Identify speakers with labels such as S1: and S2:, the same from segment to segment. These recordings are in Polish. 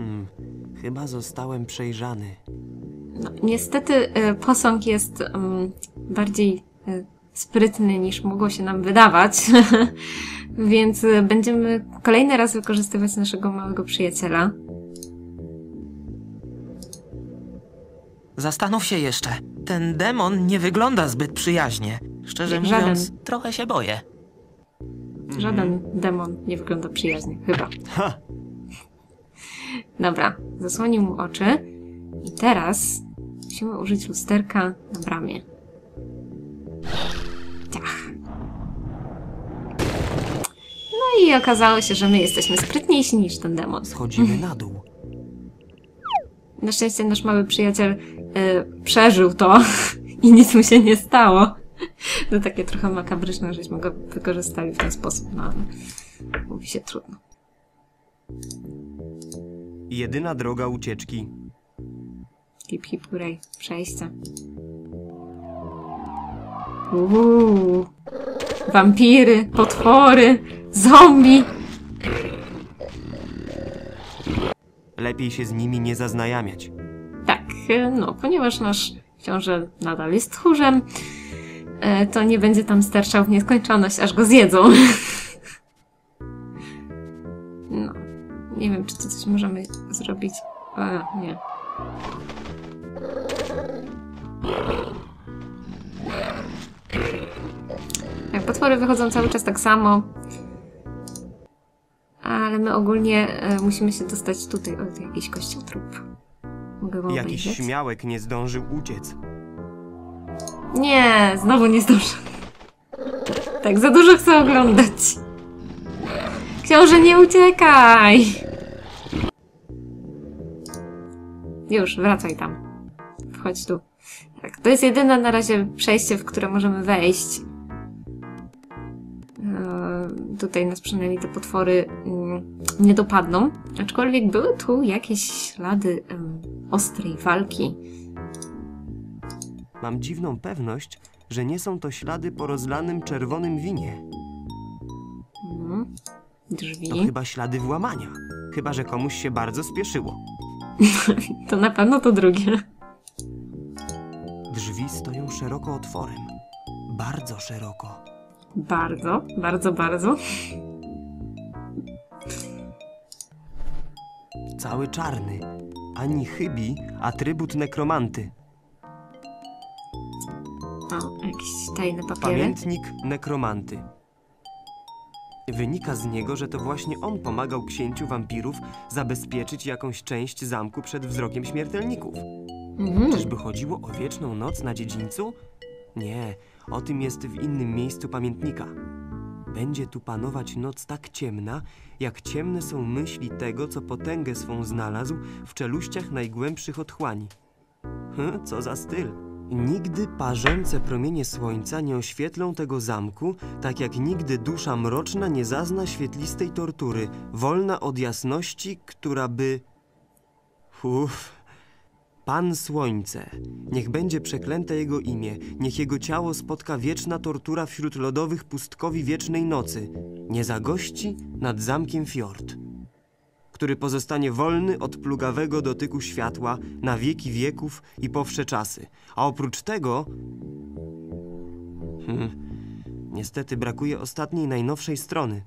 S1: Chyba zostałem przejrzany.
S2: No, niestety posąg jest bardziej sprytny niż mogło się nam wydawać, więc będziemy kolejny raz wykorzystywać naszego małego przyjaciela.
S3: Zastanów się jeszcze. Ten demon nie wygląda zbyt przyjaźnie. Szczerze mówiąc, trochę się boję.
S2: Żaden demon nie wygląda przyjaźnie, chyba.
S1: Ha!
S2: Dobra, zasłonił mu oczy i teraz musimy użyć lusterka na bramie. Ciach. No i okazało się, że my jesteśmy sprytniejsi niż ten demon.
S1: Schodzimy na dół.
S2: Na szczęście nasz mały przyjaciel przeżył to i nic mu się nie stało. To takie trochę makabryczne, żeśmy go wykorzystali w ten sposób, no ale mówi się trudno.
S1: Jedyna droga ucieczki.
S2: Hip hip hooray, przejście. Wampiry, potwory, zombie.
S1: Lepiej się z nimi nie zaznajamiać.
S2: Tak, no, ponieważ nasz książę nadal jest tchórzem, to nie będzie tam sterczał w nieskończoność, aż go zjedzą. No, nie wiem, czy to coś możemy zrobić. Nie. Tak, potwory wychodzą cały czas tak samo. Ale my ogólnie musimy się dostać tutaj. O, to jakiś kościotrup. Mogę go
S1: Jakiś
S2: obejrzeć?
S1: śmiałek nie zdążył uciec.
S2: Nie, znowu nie zdążę. Tak, za dużo chcę oglądać. Książę, nie uciekaj! Już, wracaj tam. Wchodź tu. Tak, to jest jedyne na razie przejście, w które możemy wejść. Tutaj nas przynajmniej te potwory nie dopadną. Aczkolwiek były tu jakieś ślady ostrej walki.
S1: Mam dziwną pewność, że nie są to ślady po rozlanym czerwonym winie.
S2: Drzwi.
S1: To chyba ślady włamania. Chyba że komuś się bardzo spieszyło.
S2: To na pewno to drugie.
S1: Drzwi stoją szeroko otworem. Bardzo szeroko.
S2: Bardzo, bardzo, bardzo.
S1: Cały czarny. Ani chybi, atrybut nekromanty.
S2: O, jakieś tajne papiery.
S1: Pamiętnik nekromanty. Wynika z niego, że to właśnie on pomagał księciu wampirów zabezpieczyć jakąś część zamku przed wzrokiem śmiertelników. Czyżby chodziło o wieczną noc na dziedzińcu? Nie, o tym jest w innym miejscu pamiętnika. Będzie tu panować noc tak ciemna, jak ciemne są myśli tego, co potęgę swą znalazł w czeluściach najgłębszych otchłani. Co za styl! Nigdy parzące promienie słońca nie oświetlą tego zamku, tak jak nigdy dusza mroczna nie zazna świetlistej tortury, wolna od jasności, która by... Pan Słońce, niech będzie przeklęte jego imię, niech jego ciało spotka wieczna tortura wśród lodowych pustkowi wiecznej nocy, nie zagości nad zamkiem Fjord, który pozostanie wolny od plugawego dotyku światła na wieki wieków i po wsze czasy. A oprócz tego... niestety brakuje ostatniej, najnowszej strony.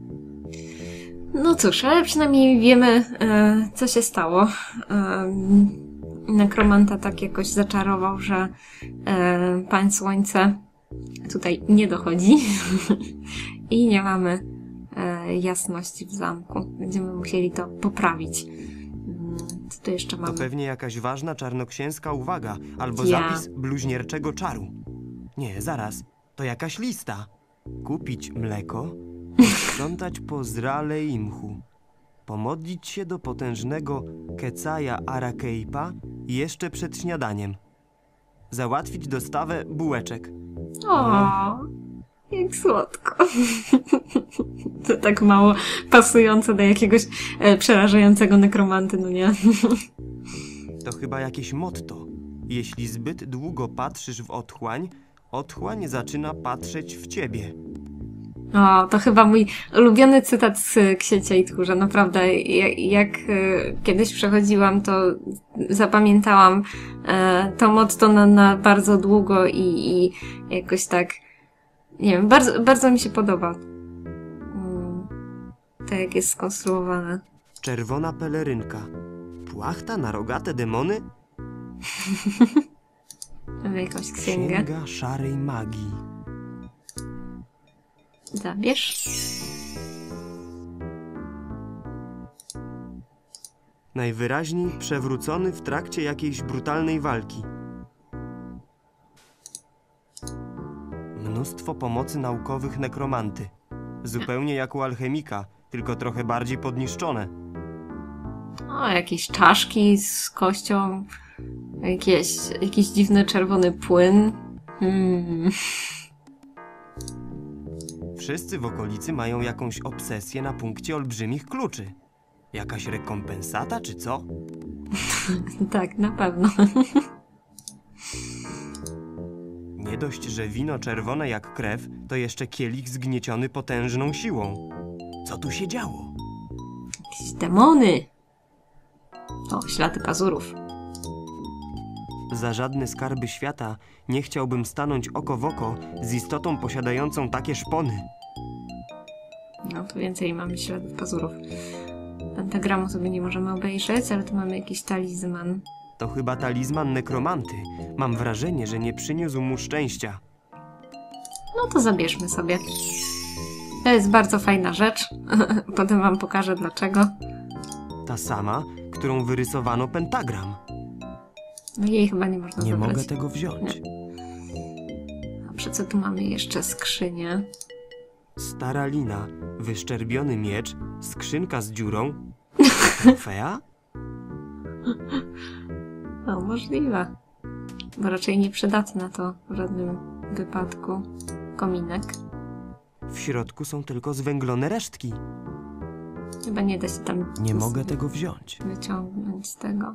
S2: No cóż, ale przynajmniej wiemy, co się stało. Nekromanta tak jakoś zaczarował, że Pan Słońce tutaj nie dochodzi i nie mamy jasności w zamku. Będziemy musieli to poprawić. Co tu jeszcze mamy?
S1: To pewnie jakaś ważna czarnoksięska uwaga, albo zapis bluźnierczego czaru. Nie, zaraz, to jakaś lista. Kupić mleko, sprzątać po zrale imchu, pomodlić się do potężnego Kecaja Arakeipa jeszcze przed śniadaniem, załatwić dostawę bułeczek.
S2: O, jak słodko. To tak mało pasujące do jakiegoś przerażającego nekromanty, no nie?
S1: To chyba jakieś motto. Jeśli zbyt długo patrzysz w otchłań, otchłań zaczyna patrzeć w ciebie.
S2: O, to chyba mój ulubiony cytat z Ksiecia i Tchórza. Naprawdę, jak kiedyś przechodziłam, to zapamiętałam to motto na bardzo długo i jakoś tak, nie wiem, bardzo mi się podoba. Tak jak jest skonstruowane.
S1: Czerwona pelerynka. Płachta na rogate demony?
S2: Mamy jakąś księgę.
S1: Księga szarej magii.
S2: Zabierz.
S1: Najwyraźniej przewrócony w trakcie jakiejś brutalnej walki. Mnóstwo pomocy naukowych nekromanty. Zupełnie jak u alchemika, tylko trochę bardziej podniszczone.
S2: O, jakieś czaszki z kością. Jakiś dziwny czerwony płyn.
S1: Wszyscy w okolicy mają jakąś obsesję na punkcie olbrzymich kluczy. Jakaś rekompensata, czy co?
S2: Tak, na pewno.
S1: Nie dość, że wino czerwone jak krew, to jeszcze kielich zgnieciony potężną siłą. Co tu się działo?
S2: Jakieś demony. O, ślady pazurów.
S1: Za żadne skarby świata nie chciałbym stanąć oko w oko z istotą posiadającą takie szpony.
S2: No, tu więcej mamy śladów pazurów. Pentagramu sobie nie możemy obejrzeć, ale tu mamy jakiś talizman.
S1: To chyba talizman nekromanty. Mam wrażenie, że nie przyniósł mu szczęścia.
S2: No to zabierzmy sobie. To jest bardzo fajna rzecz. Potem wam pokażę dlaczego.
S1: Ta sama, którą wyrysowano pentagram.
S2: No jej chyba nie można
S1: Nie
S2: zabrać.
S1: mogę tego wziąć.
S2: Dobrze, co tu mamy jeszcze? Skrzynię.
S1: Stara lina, wyszczerbiony miecz, skrzynka z dziurą. Trofea?
S2: No, możliwe. Bo raczej nieprzydatna to w żadnym wypadku. Kominek.
S1: W środku są tylko zwęglone resztki.
S2: Chyba nie da się tam
S1: Nie mogę tego wziąć.
S2: wyciągnąć z tego.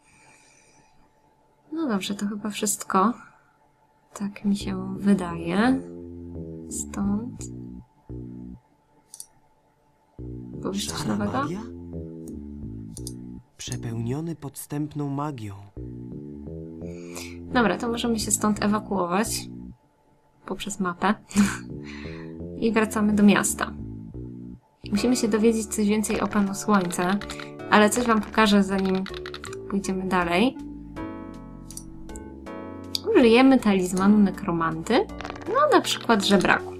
S2: No dobrze, to chyba wszystko. Tak mi się wydaje. Stąd. Powiesz coś
S1: Szara
S2: nowego?
S1: magia? Przepełniony podstępną magią.
S2: Dobra, to możemy się stąd ewakuować. Poprzez mapę. I wracamy do miasta. Musimy się dowiedzieć coś więcej o Panu Słońca, ale coś wam pokażę, zanim pójdziemy dalej. Użyjemy talizmanu nekromanty. No, na przykład żebraku.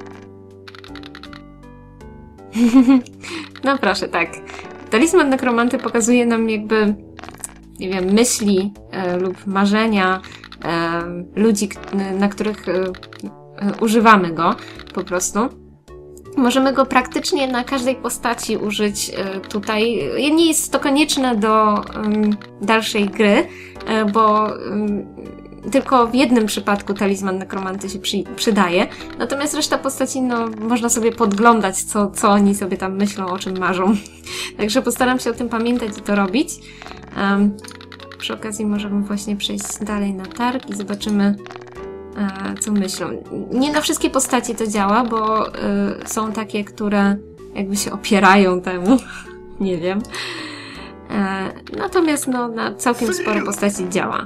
S2: No proszę, tak. Talizman nekromanty pokazuje nam jakby, nie wiem, myśli lub marzenia ludzi, na których używamy go po prostu. Możemy go praktycznie na każdej postaci użyć tutaj. Nie jest to konieczne do dalszej gry, bo tylko w jednym przypadku talizman nekromanty się przydaje. Natomiast reszta postaci, no, można sobie podglądać, co oni sobie tam myślą, o czym marzą. Także postaram się o tym pamiętać i to robić. Przy okazji możemy właśnie przejść dalej na targ i zobaczymy, co myślą. Nie na wszystkie postaci to działa, bo są takie, które jakby się opierają temu. Nie wiem. Natomiast no, na całkiem sporo postaci działa.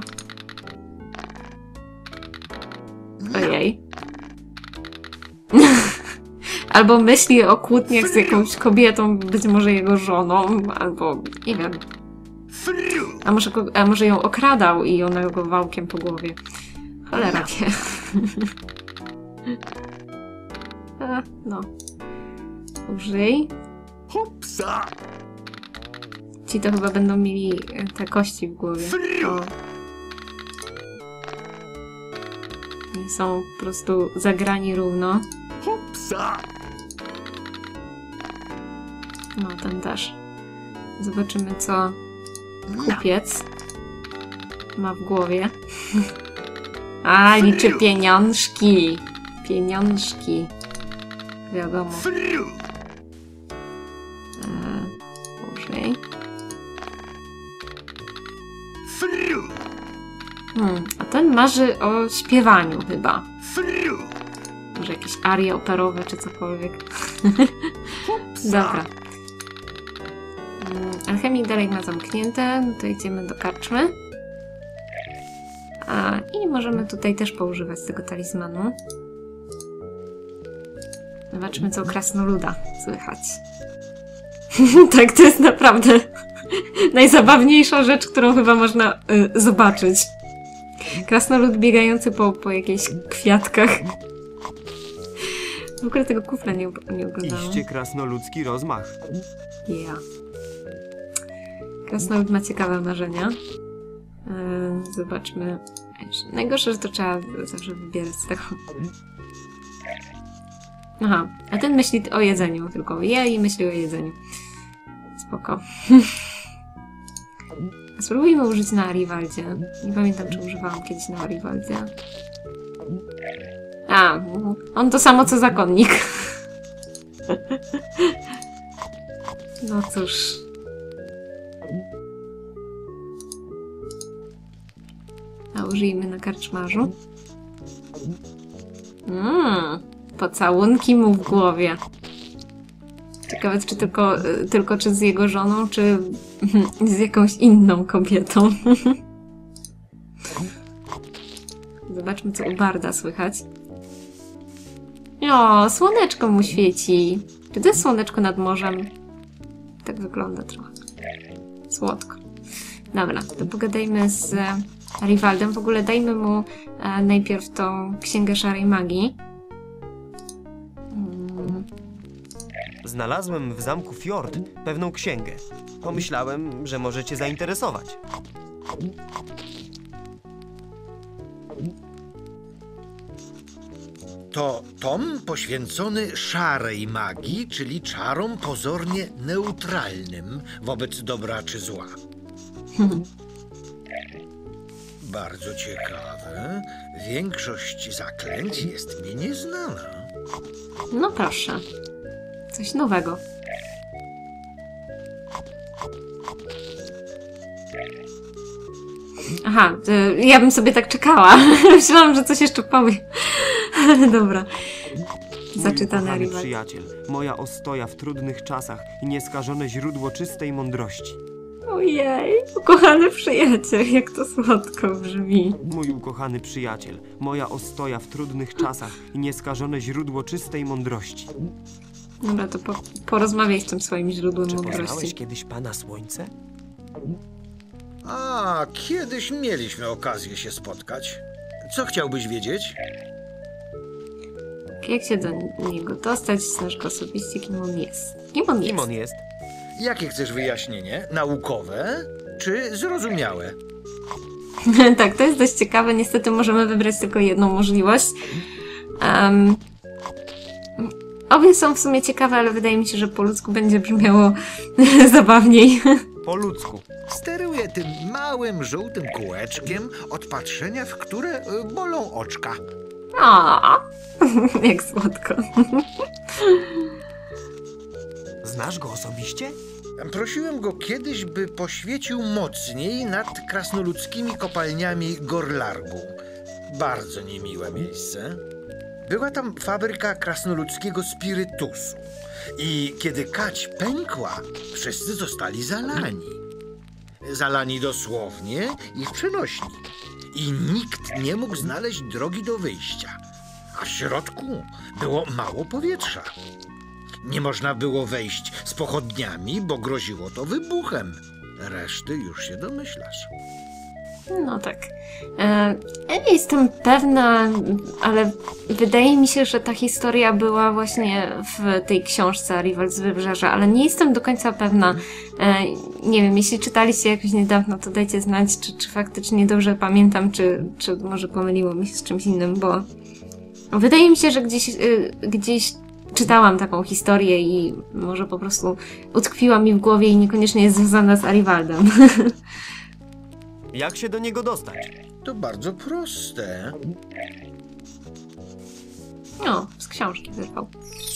S2: Ojej. Albo myśli o kłótniach z jakąś kobietą, być może jego żoną, albo nie wiem. A może ją okradał i ona go wałkiem po głowie. Cholera wie. No. Użyj. Ci to chyba będą mieli te kości w głowie. O. I są po prostu zagrani równo. No, ten też. Zobaczymy, co kupiec ma w głowie. A, liczy pieniążki. Pieniążki. Wiadomo. Użyj. A ten marzy o śpiewaniu chyba. Może jakieś arie operowe czy cokolwiek. Dobra. Alchemik dalej ma zamknięte, no to idziemy do karczmy. I możemy tutaj też poużywać tego talizmanu. Zobaczmy, co u krasnoluda słychać. Tak, to jest naprawdę najzabawniejsza rzecz, którą chyba można zobaczyć. Krasnolud biegający po jakichś kwiatkach. W ogóle tego kufla nie oglądałam.
S1: Iście krasnoludzki rozmach.
S2: Ja. Krasnolud ma ciekawe marzenia. Zobaczmy. Najgorsze, że to trzeba zawsze wybierać z tego. Aha, a ten myśli o jedzeniu, tylko je i myśli o jedzeniu. Spoko. Spróbujmy użyć na Arivaldzie. Nie pamiętam, czy używałam kiedyś na Arivaldzie. On to samo co zakonnik. No cóż. A użyjmy na karczmarzu. Pocałunki mu w głowie. Ciekawe, czy tylko czy z jego żoną, czy z jakąś inną kobietą. Zobaczmy, co u Barda słychać. O, słoneczko mu świeci. Czy to jest słoneczko nad morzem? Tak wygląda trochę. Słodko. Dobra, to pogadajmy z Arivaldem. W ogóle dajmy mu najpierw tą księgę szarej magii.
S1: Znalazłem w zamku Fjord pewną księgę. Pomyślałem, że może cię zainteresować.
S4: To tom poświęcony szarej magii, czyli czarom pozornie neutralnym wobec dobra czy zła. Bardzo ciekawe. Większość zaklęć jest mi nieznana.
S2: No proszę. Coś nowego. Aha, ja bym sobie tak czekała. Myślałam, że coś jeszcze powie. Ale dobra. Zaczytany
S1: Mój ukochany
S2: Arivald.
S1: przyjaciel, moja ostoja w trudnych czasach i nieskażone źródło czystej mądrości.
S2: Ojej, ukochany przyjaciel, jak to słodko brzmi.
S1: Mój ukochany przyjaciel, moja ostoja w trudnych czasach i nieskażone źródło czystej mądrości.
S2: Dobra, to porozmawiaj z tym swoim źródłem
S1: Czy poznałeś
S2: mądrości.
S1: kiedyś Pana Słońce?
S4: Kiedyś mieliśmy okazję się spotkać. Co chciałbyś wiedzieć?
S2: Jak się do niego dostać, znasz go osobiście, kim on jest. Kim on jest?
S1: Kim on jest?
S4: Jakie chcesz wyjaśnienie? Naukowe czy zrozumiałe?
S2: Tak, to jest dość ciekawe. Niestety możemy wybrać tylko jedną możliwość. Obie są w sumie ciekawe, ale wydaje mi się, że po ludzku będzie brzmiało zabawniej.
S1: Po ludzku.
S4: Steruję tym małym, żółtym kółeczkiem, od patrzenia w które bolą oczka.
S2: O, jak słodko.
S1: Znasz go osobiście?
S4: Prosiłem go kiedyś, by poświecił mocniej nad krasnoludzkimi kopalniami Gorlargu. Bardzo niemiłe miejsce. Była tam fabryka krasnoludzkiego spirytusu. I kiedy kać pękła, wszyscy zostali zalani. Zalani dosłownie i w przenośni. I nikt nie mógł znaleźć drogi do wyjścia. A w środku było mało powietrza. Nie można było wejść z pochodniami, bo groziło to wybuchem. Reszty już się domyślasz.
S2: No tak. Nie jestem pewna, ale wydaje mi się, że ta historia była właśnie w tej książce Arivald z Wybrzeża, ale nie jestem do końca pewna. Nie wiem, jeśli czytaliście jakoś niedawno, to dajcie znać, czy faktycznie dobrze pamiętam, czy może pomyliło mi się z czymś innym, bo wydaje mi się, że gdzieś czytałam taką historię i może po prostu utkwiła mi w głowie i niekoniecznie jest związana z Arivaldem.
S1: Jak się do niego dostać?
S4: To bardzo proste.
S2: No, z książki wyrwał.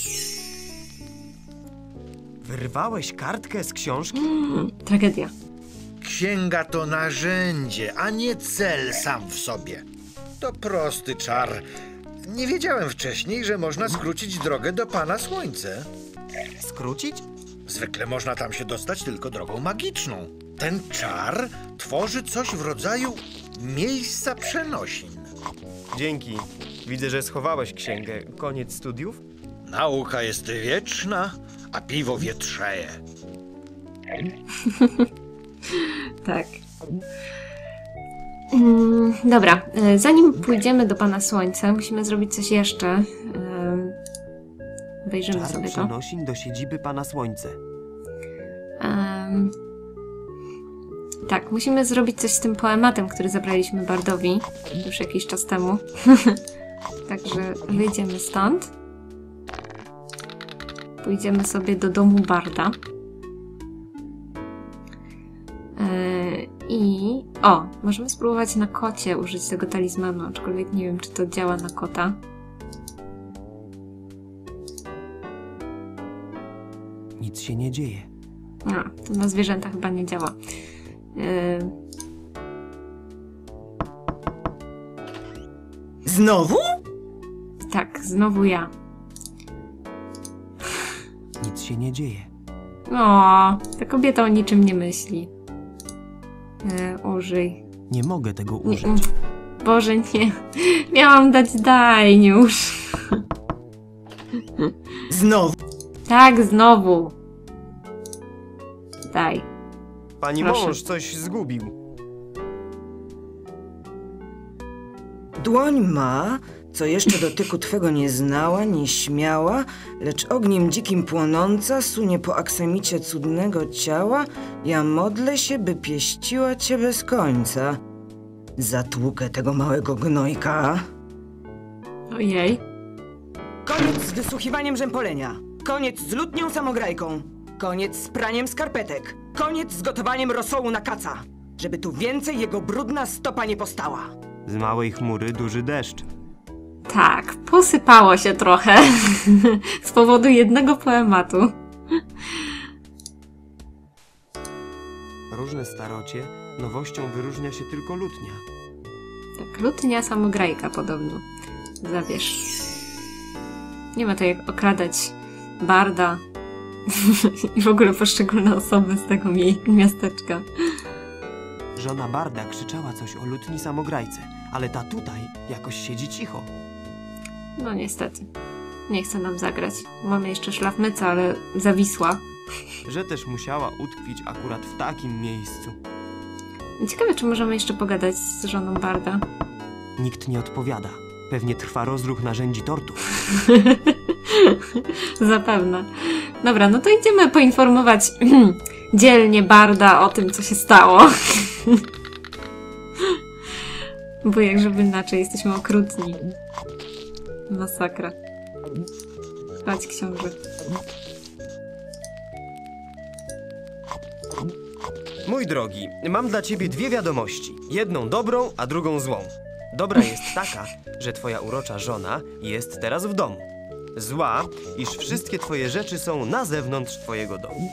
S1: Wyrwałeś kartkę z książki?
S2: Tragedia.
S4: Księga to narzędzie, a nie cel sam w sobie. To prosty czar. Nie wiedziałem wcześniej, że można skrócić drogę do Pana Słońce.
S1: Skrócić?
S4: Zwykle można tam się dostać tylko drogą magiczną. Ten czar tworzy coś w rodzaju miejsca przenosin.
S1: Dzięki. Widzę, że schowałeś księgę. Koniec studiów?
S4: Nauka jest wieczna, a piwo wietrzeje.
S2: Tak. Dobra, zanim pójdziemy do Pana Słońca, musimy zrobić coś jeszcze. Wejrzymy
S1: Czar
S2: sobie to.
S1: przenosin do siedziby Pana Słońce.
S2: Tak, musimy zrobić coś z tym poematem, który zabraliśmy Bardowi już jakiś czas temu. Także wyjdziemy stąd. Pójdziemy sobie do domu Barda. I... O! Możemy spróbować na kocie użyć tego talizmanu, aczkolwiek nie wiem, czy to działa na kota.
S1: Nic się nie dzieje.
S2: No, to na zwierzęta chyba nie działa.
S3: Znowu?
S2: Tak, znowu ja.
S1: Nic się nie dzieje.
S2: O, ta kobieta o niczym nie myśli. Użyj.
S1: Nie mogę tego
S2: Nie,
S1: użyć.
S2: Boże, nie. Miałam dać daj już.
S3: Znowu?
S2: Tak, znowu. Daj.
S1: Pani
S2: Proszę.
S1: mąż coś zgubił.
S5: Dłoń ma, co jeszcze dotyku twego nie znała, nie śmiała, lecz ogniem dzikim płonąca sunie po aksamicie cudnego ciała, ja modlę się, by pieściła cię bez końca. Zatłukę tego małego gnojka.
S2: Ojej.
S5: Koniec z wysłuchiwaniem rzępolenia. Koniec z lutnią samograjką. Koniec z praniem skarpetek. Koniec z gotowaniem rosołu na kaca. Żeby tu więcej jego brudna stopa nie postała.
S1: Z małej chmury duży deszcz.
S2: Tak, posypało się trochę. Z powodu jednego poematu.
S1: Różne starocie, nowością wyróżnia się tylko lutnia.
S2: Tak, lutnia samograjka podobno. Zabierz. Nie ma to jak okradać Barda i w ogóle poszczególne osoby z tego miasteczka.
S1: Żona Barda krzyczała coś o lutni samograjce, ale ta tutaj jakoś siedzi cicho.
S2: No niestety. Nie chce nam zagrać. Mamy jeszcze szlafmycę, ale zawisła.
S1: Że też musiała utkwić akurat w takim miejscu.
S2: Ciekawe, czy możemy jeszcze pogadać z żoną Barda.
S1: Nikt nie odpowiada. Pewnie trwa rozruch narzędzi tortu.
S2: Zapewne. Dobra, no to idziemy poinformować dzielnie Barda o tym, co się stało. Bo jak żeby inaczej, jesteśmy okrutni. Masakra. Chodź, książę.
S1: Mój drogi, mam dla ciebie dwie wiadomości. Jedną dobrą, a drugą złą. Dobra jest taka, że twoja urocza żona jest teraz w domu. Zła, iż wszystkie twoje rzeczy są na zewnątrz twojego domu.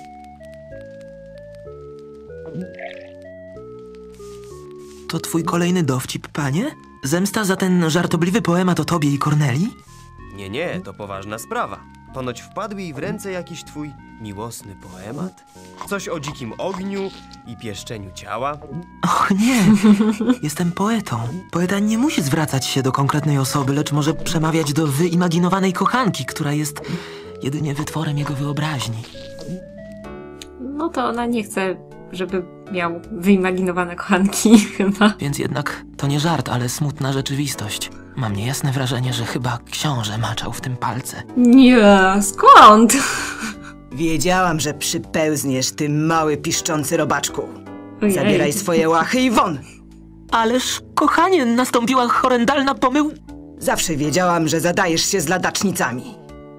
S3: To twój kolejny dowcip, panie? Zemsta za ten żartobliwy poemat o tobie i Kornelii?
S1: Nie, to poważna sprawa. Ponoć wpadł jej w ręce jakiś twój miłosny poemat? Coś o dzikim ogniu i pieszczeniu ciała?
S3: Och nie, jestem poetą. Poeta nie musi zwracać się do konkretnej osoby, lecz może przemawiać do wyimaginowanej kochanki, która jest jedynie wytworem jego wyobraźni.
S2: No to ona nie chce, żeby miał wyimaginowane kochanki, chyba.
S3: Więc jednak to nie żart, ale smutna rzeczywistość. Mam niejasne wrażenie, że chyba książę maczał w tym palce.
S2: Nie, skąd?
S5: Wiedziałam, że przypełzniesz, ty mały piszczący robaczku.
S2: Ojej.
S5: Zabieraj swoje łachy i won!
S3: Ależ, kochanie, nastąpiła horrendalna pomyłka.
S5: Zawsze wiedziałam, że zadajesz się z ladacznicami.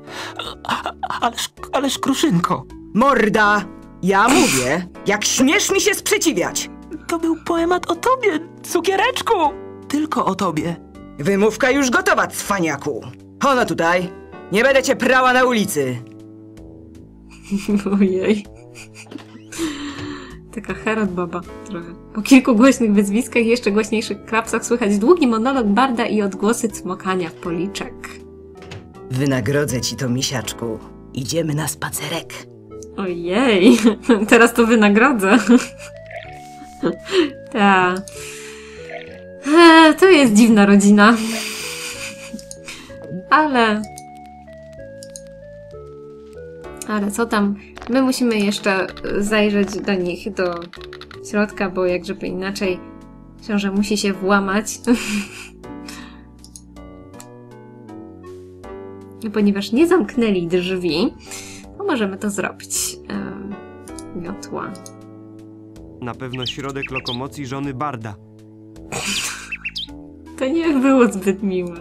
S3: Ależ, Kruszynko,
S5: Morda! Ja mówię, jak śmiesz mi się sprzeciwiać!
S3: to był poemat o tobie, cukiereczku! Tylko o tobie.
S5: Wymówka już gotowa, cwaniaku! Ono tutaj! Nie będę cię prała na ulicy!
S2: Ojej. Taka Herod baba trochę. Po kilku głośnych wyzwiskach i jeszcze głośniejszych klapsach słychać długi monolog barda i odgłosy cmokania policzek.
S5: Wynagrodzę ci to, misiaczku. Idziemy na spacerek.
S2: Ojej, teraz to wynagrodzę. Ta. To jest dziwna rodzina. Ale co tam? My musimy jeszcze zajrzeć do nich, do środka, bo jak żeby inaczej książę musi się włamać. Ponieważ nie zamknęli drzwi, to możemy to zrobić. Miotła.
S1: Na pewno środek lokomocji żony barda.
S2: To nie było zbyt miłe.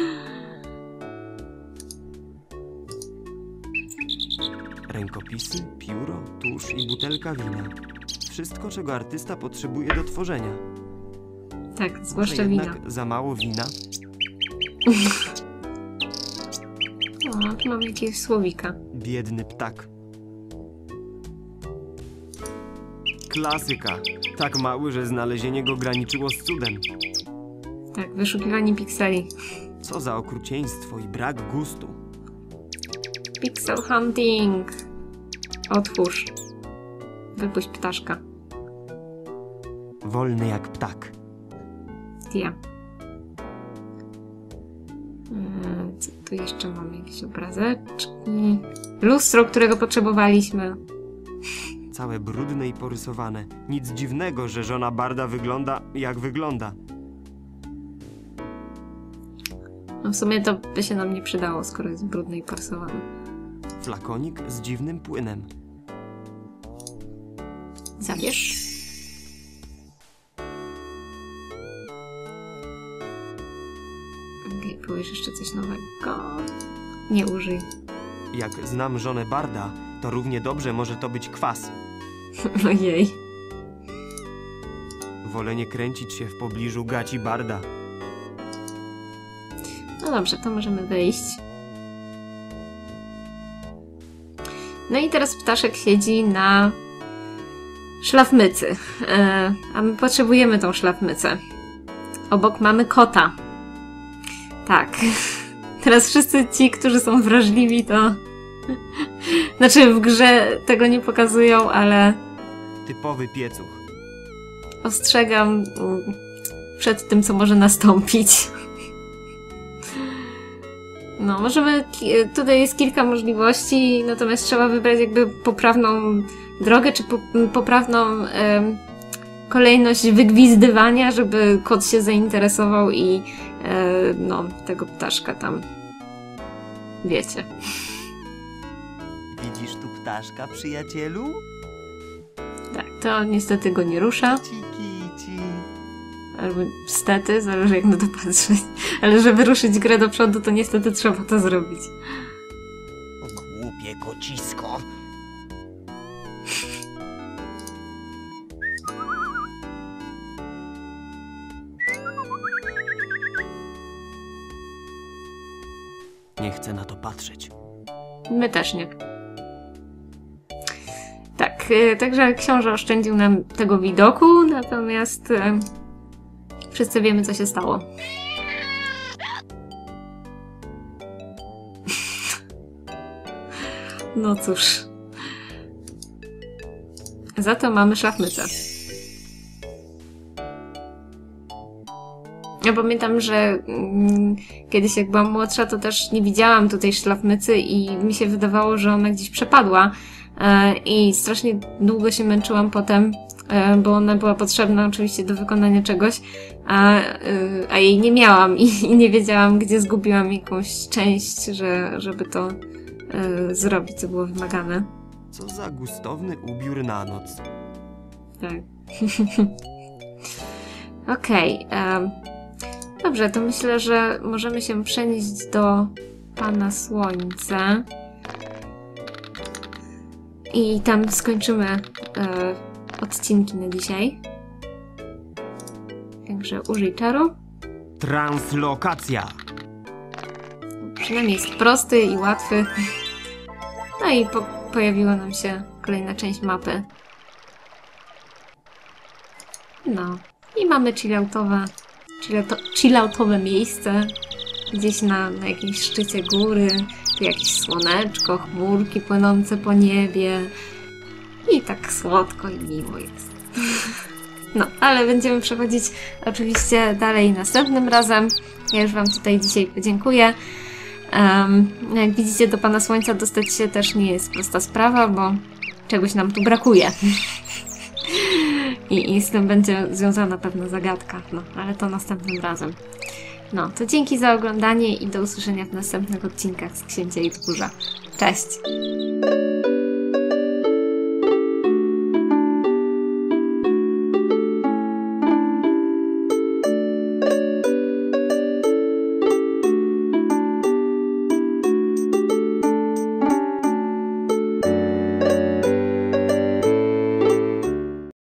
S1: Rękopisy, pióro, tusz i butelka wina. Wszystko, czego artysta potrzebuje do tworzenia.
S2: Tak,
S1: Może
S2: zwłaszcza wina.
S1: jednak za mało wina?
S2: O, tu mamy jakiegoś słowika.
S1: Biedny ptak. Klasyka. Tak mały, że znalezienie go graniczyło z cudem.
S2: Tak, wyszukiwanie pikseli.
S1: Co za okrucieństwo i brak gustu.
S2: Pixel hunting. Otwórz. Wypuść ptaszka.
S1: Wolny jak ptak.
S2: Ja. Co tu jeszcze mamy? Jakieś obrazeczki. Lustro, którego potrzebowaliśmy.
S1: Całe brudne i porysowane. Nic dziwnego, że żona barda wygląda jak wygląda.
S2: No w sumie to by się nam nie przydało, skoro jest brudne i porysowane.
S1: Flakonik z dziwnym płynem.
S2: Zabierz. Okej, powiesz jeszcze coś nowego. Nie użyj.
S1: Jak znam żonę barda, to równie dobrze może to być kwas.
S2: Ojej.
S1: Wolę nie kręcić się w pobliżu gaci barda.
S2: No dobrze, to możemy wyjść. No i teraz ptaszek siedzi na szlafmycy. A my potrzebujemy tą szlafmycę. Obok mamy kota. Tak. Teraz wszyscy ci, którzy są wrażliwi, to... Znaczy w grze tego nie pokazują, ale
S1: Typowy piecuch.
S2: ostrzegam przed tym, co może nastąpić. No, możemy... Tutaj jest kilka możliwości, natomiast trzeba wybrać jakby poprawną drogę, czy poprawną kolejność wygwizdywania, żeby kot się zainteresował i no, tego ptaszka tam... Wiecie.
S1: Widzisz tu ptaszka, przyjacielu?
S2: Tak, to niestety go nie rusza.
S1: Kici.
S2: Albo stety, zależy jak na to patrzeć. Ale żeby ruszyć grę do przodu, to niestety trzeba to zrobić.
S3: Głupie kocisko.
S1: Nie chcę na to patrzeć.
S2: My też nie. Tak, także książę oszczędził nam tego widoku, natomiast wszyscy wiemy, co się stało. No cóż. Za to mamy szlafmycę. Ja pamiętam, że kiedyś jak byłam młodsza, to też nie widziałam tutaj szlafmycy i mi się wydawało, że ona gdzieś przepadła. I strasznie długo się męczyłam potem, bo ona była potrzebna oczywiście do wykonania czegoś, a jej nie miałam i nie wiedziałam, gdzie zgubiłam jakąś część, żeby to zrobić, co było wymagane.
S1: Co za gustowny ubiór na noc.
S2: Tak. Okej. Dobrze, to myślę, że możemy się przenieść do Pana Słońca. I tam skończymy odcinki na dzisiaj. Także użyj czaru.
S1: Translokacja.
S2: Przynajmniej jest prosty i łatwy. No i pojawiła nam się kolejna część mapy. No. I mamy chilloutowe miejsce. Gdzieś na jakimś szczycie góry. Tu jakieś słoneczko, chmurki płynące po niebie. I tak słodko i miło jest. No, ale będziemy przechodzić oczywiście dalej następnym razem. Ja już Wam tutaj dzisiaj podziękuję. Jak widzicie, do Pana Słońca dostać się też nie jest prosta sprawa, bo czegoś nam tu brakuje. I z tym będzie związana pewna zagadka, no, ale to następnym razem. No, to dzięki za oglądanie i do usłyszenia w następnych odcinkach z Księcia i Wzgórza. Cześć!